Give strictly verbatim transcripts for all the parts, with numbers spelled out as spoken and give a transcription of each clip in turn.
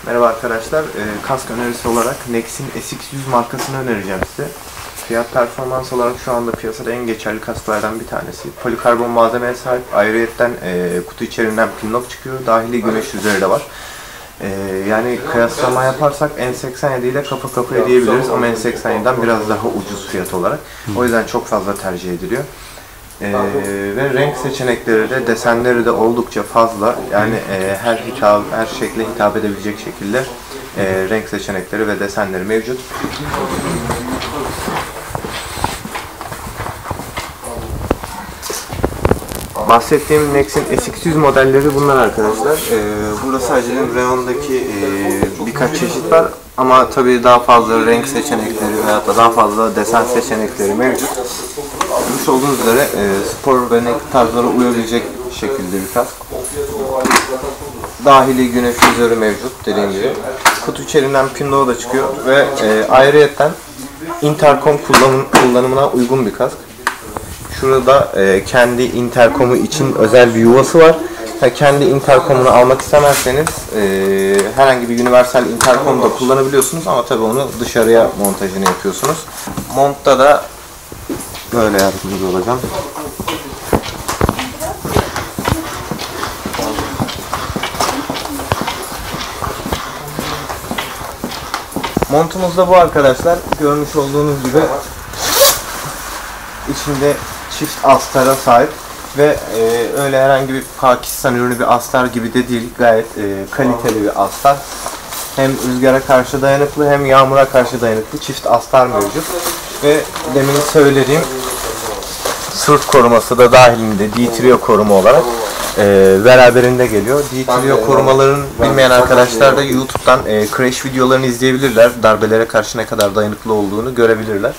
Merhaba arkadaşlar, e, kask önerisi olarak Nex'in S X yüz markasını önereceğim size. Fiyat performans olarak şu anda piyasada en geçerli kasklardan bir tanesi. Polikarbon malzemeye sahip, ayrıyetten e, kutu içerisinden pinlock çıkıyor, dahili güneş yüzleri de var. E, yani kıyaslama yaparsak N seksen yedi ile kafa kafaya diyebiliriz ama N seksen yediden biraz daha ucuz fiyat olarak. O yüzden çok fazla tercih ediliyor. Ee, ve renk seçenekleri de, desenleri de oldukça fazla. Yani e, her hitap, her şekle hitap edebilecek şekilde e, renk seçenekleri ve desenleri mevcut. Bahsettiğim Nex'in S X yüz modelleri bunlar arkadaşlar. Ee, burada sadece reyondaki e, birkaç çeşit var ama tabii daha fazla renk seçenekleri veya da daha fazla desen seçenekleri mevcut. Görmüş olduğunuz üzere e, spor ve renk tarzlara uyabilecek şekilde bir kask. Dahili güneş yüzleri mevcut dediğim gibi. Kutu içerisinden pinlock da çıkıyor ve e, ayrıyetten intercom kullanım, kullanımına uygun bir kask. Şurada e, kendi interkomu için özel bir yuvası var. Ha, kendi interkomunu almak istemezseniz e, herhangi bir universal interkom da kullanabiliyorsunuz ama tabii onu dışarıya montajını yapıyorsunuz. Montta da böyle yardımcı olacağım. Montumuz da bu arkadaşlar. Görmüş olduğunuz gibi içinde çift astara sahip ve e, öyle herhangi bir Pakistan ürünü bir astar gibi de değil, gayet e, kaliteli bir astar. Hem rüzgara karşı dayanıklı hem yağmura karşı dayanıklı çift astar mevcut ve demin söylediğim sırt koruması da dahilinde D Trio koruma olarak e, beraberinde geliyor. D Trio korumaların bilmeyen arkadaşlar da YouTube'dan e, crash videolarını izleyebilirler. Darbelere karşı ne kadar dayanıklı olduğunu görebilirler.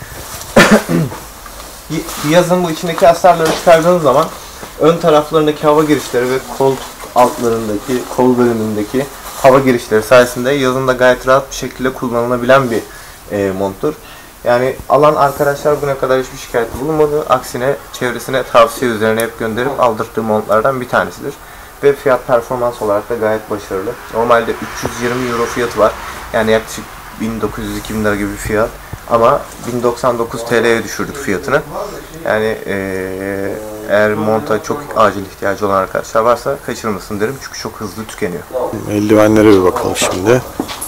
Yazın bu içindeki astarları çıkardığınız zaman ön taraflarındaki hava girişleri ve koltuk altlarındaki, kol bölümündeki hava girişleri sayesinde yazın da gayet rahat bir şekilde kullanılabilen bir e, monttur. Yani alan arkadaşlar bugüne kadar hiçbir şikayet bulunmadı. Aksine çevresine tavsiye üzerine hep gönderip aldırttığı montlardan bir tanesidir. Ve fiyat performans olarak da gayet başarılı. Normalde üç yüz yirmi euro fiyatı var. Yani yaklaşık bin dokuz yüz iki bin lira gibi bir fiyat. Ama bin doksan dokuz T L'ye düşürdük fiyatını. Yani ee, eğer monta çok acil ihtiyacı olan arkadaşlar varsa kaçırmasın derim çünkü çok hızlı tükeniyor. Eldivenlere bir bakalım şimdi.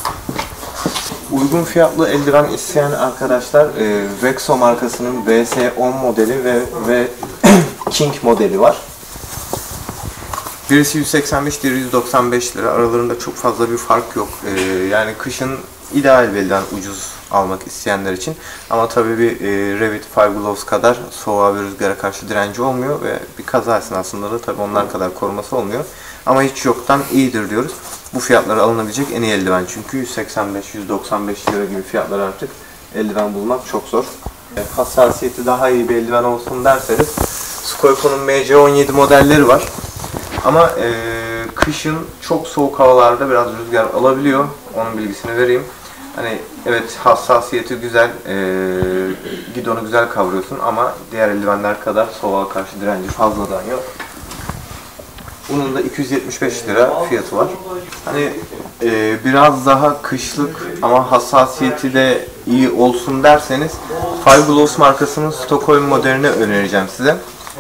Uygun fiyatlı eldiven isteyen arkadaşlar e, Vexo markasının V S on modeli ve, ve King modeli var. Birisi yüz seksen beş, diğeri yüz doksan beş lira. Aralarında çok fazla bir fark yok. E, yani kışın ideal bir eldiven ucuz almak isteyenler için. Ama tabii bir e, Revit Five Gloves kadar soğuğa ve rüzgara karşı direnci olmuyor ve bir kaza esnasında da tabii onlar kadar koruması olmuyor. Ama hiç yoktan iyidir diyoruz. Bu fiyatlara alınabilecek en iyi eldiven çünkü yüz seksen beş yüz doksan beş lira gibi fiyatlar artık eldiven bulmak çok zor. E, hassasiyeti daha iyi bir eldiven olsun derseniz Scoico'nun M C on yedi modelleri var. Ama e, kışın çok soğuk havalarda biraz rüzgar alabiliyor. Onun bilgisini vereyim. Hani evet hassasiyeti güzel, e, gidonu güzel kavruyorsun ama diğer eldivenler kadar soğuğa karşı direnci fazladan yok. Bunun da iki yüz yetmiş beş lira fiyatı var. Hani e, biraz daha kışlık ama hassasiyeti de iyi olsun derseniz Five Gloves markasının Stockholm modelini önereceğim size.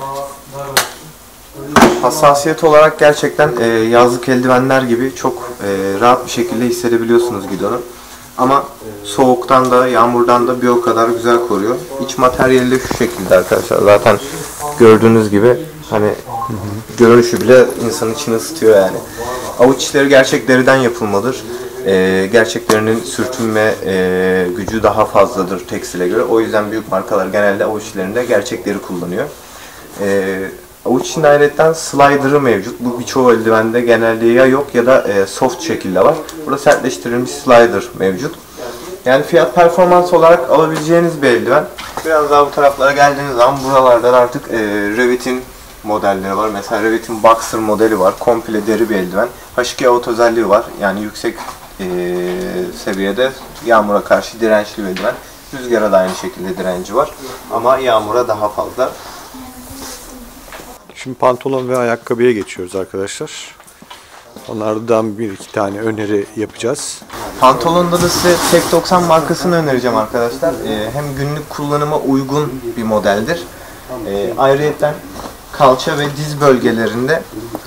Hassasiyet olarak gerçekten e, yazlık eldivenler gibi çok e, rahat bir şekilde hissedebiliyorsunuz gidonu. Ama soğuktan da yağmurdan da bir o kadar güzel koruyor. İç materyali de şu şekilde arkadaşlar. Zaten gördüğünüz gibi hani görünüşü bile insanın içini ısıtıyor yani. Avuç içleri gerçek deriden yapılmadır. Ee, gerçek derinin sürtünme e, gücü daha fazladır tekstile göre. O yüzden büyük markalar genelde avuç içlerinde gerçek deri kullanıyor. Ee, avuç içinde ayrıca slider'ı mevcut. Bu birçoğu eldivende genelde ya yok ya da e, soft şekilde var. Burada sertleştirilmiş slider mevcut. Yani fiyat performans olarak alabileceğiniz bir eldiven. Biraz daha bu taraflara geldiğiniz zaman buralarda da artık e, Revit'in modelleri var. Mesela Revit'in Boxer modeli var. Komple deri bir eldiven. H iki out özelliği var. Yani yüksek e, seviyede yağmura karşı dirençli bir eldiven. Rüzgara da aynı şekilde direnci var. Ama yağmura daha fazla. Şimdi pantolon ve ayakkabıya geçiyoruz arkadaşlar. Onlardan bir iki tane öneri yapacağız. Pantolonda da size Tek doksan markasını önereceğim arkadaşlar. Ee, hem günlük kullanıma uygun bir modeldir. Ee, ayrıyeten kalça ve diz bölgelerinde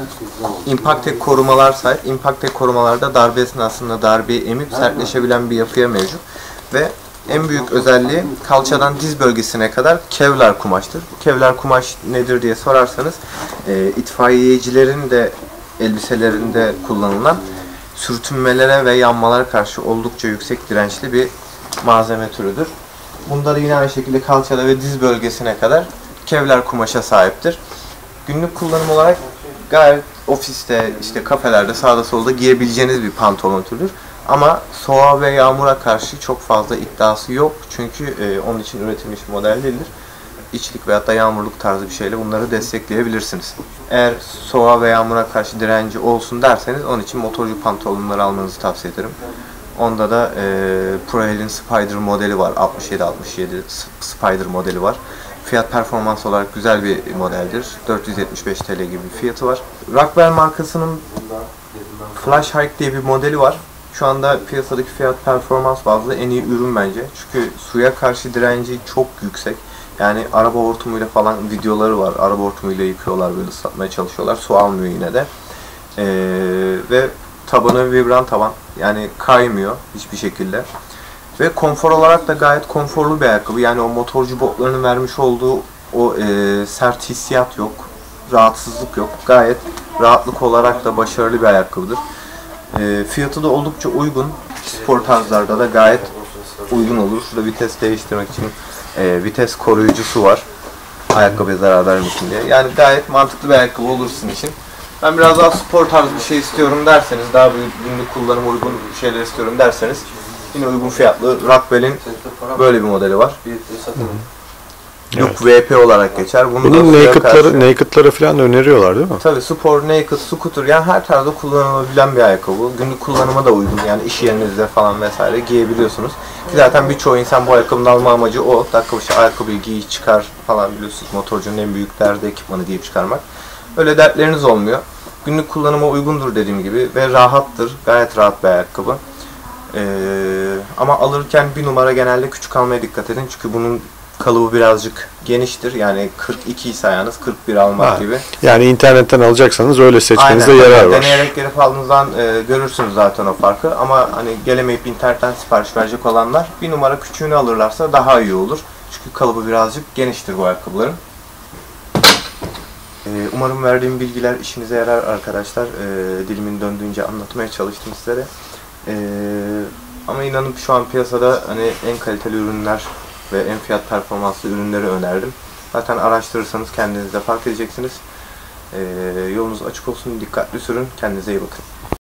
Impactek korumalar sahip. Impactek korumalarda darbe esnasında darbeyi emip sertleşebilen bir yapıya mevcut. Ve en büyük özelliği kalçadan diz bölgesine kadar Kevlar kumaştır. Kevlar kumaş nedir diye sorarsanız e, itfaiyecilerin de elbiselerinde kullanılan sürtünmelere ve yanmalara karşı oldukça yüksek dirençli bir malzeme türüdür. Bunda da yine aynı şekilde kalçada ve diz bölgesine kadar Kevlar kumaşa sahiptir. Günlük kullanım olarak gayet ofiste, işte kafelerde, sağda solda giyebileceğiniz bir pantolon türüdür. Ama soğuğa ve yağmura karşı çok fazla iddiası yok. Çünkü e, onun için üretilmiş bir model değildir. İçlik veyahut da yağmurluk tarzı bir şeyle bunları destekleyebilirsiniz. Eğer soğuğa ve yağmura karşı direnci olsun derseniz onun için motorcu pantolonları almanızı tavsiye ederim. Onda da e, Prohel'in Spider modeli var. altmış yedi altmış yedi Spider modeli var. Fiyat performans olarak güzel bir modeldir. dört yüz yetmiş beş TL gibi bir fiyatı var. Rockwell markasının Flash Hike diye bir modeli var. Şu anda piyasadaki fiyat performans bazlı en iyi ürün bence. Çünkü suya karşı direnci çok yüksek. Yani araba hortumuyla falan videoları var. Araba hortumuyla yıkıyorlar, böyle ıslatmaya çalışıyorlar. Su almıyor yine de. Ee, ve tabanı vibran taban. Yani kaymıyor hiçbir şekilde. Ve konfor olarak da gayet konforlu bir ayakkabı. Yani o motorcu botlarının vermiş olduğu o e, sert hissiyat yok. Rahatsızlık yok. Gayet rahatlık olarak da başarılı bir ayakkabıdır. E, fiyatı da oldukça uygun. Spor tarzlarda da gayet uygun olur. Şurada vites değiştirmek için e, vites koruyucusu var. Ayakkabıya zarar vermesin diye. Yani gayet mantıklı bir ayakkabı olur sizin için. Ben biraz daha spor tarzı bir şey istiyorum derseniz, daha büyük günlük kullanım uygun şeyler istiyorum derseniz yine uygun fiyatlı Rockwell'in böyle bir modeli var. Look evet. V P olarak geçer. Bunu Bunun naked'ları, naked'ları falan öneriyorlar değil mi? Tabii spor, naked, scooter, yani her tarzda kullanılabilen bir ayakkabı. Günlük kullanıma da uygun, yani iş yerinizde falan vesaire giyebiliyorsunuz. Ki zaten birçoğu insan bu ayakkabının alma amacı o. Dakika başı ayakkabıyı giy, çıkar falan, biliyorsunuz. Motorcunun en büyük derdi ekipmanı giyip çıkarmak. Öyle dertleriniz olmuyor. Günlük kullanıma uygundur dediğim gibi ve rahattır. Gayet rahat bir ayakkabı. Ee, ama alırken bir numara genelde küçük almaya dikkat edin. Çünkü bunun kalıbı birazcık geniştir. Yani kırk iki ise ayağınız kırk bir almak ha. gibi. Yani internetten alacaksanız öyle seçmenizde Aynen. yarar var. Deneyerek gelip aldığınızdan e, görürsünüz zaten o farkı. Ama hani gelemeyip internetten sipariş verecek olanlar bir numara küçüğünü alırlarsa daha iyi olur. Çünkü kalıbı birazcık geniştir bu ayakkabıların. E, umarım verdiğim bilgiler işinize yarar arkadaşlar. E, dilimin döndüğünce anlatmaya çalıştım sizlere. E, ama inanın şu an piyasada hani en kaliteli ürünler ve en fiyat performanslı ürünleri önerdim. Zaten araştırırsanız kendiniz de fark edeceksiniz. Ee, yolunuz açık olsun, dikkatli sürün, kendinize iyi bakın.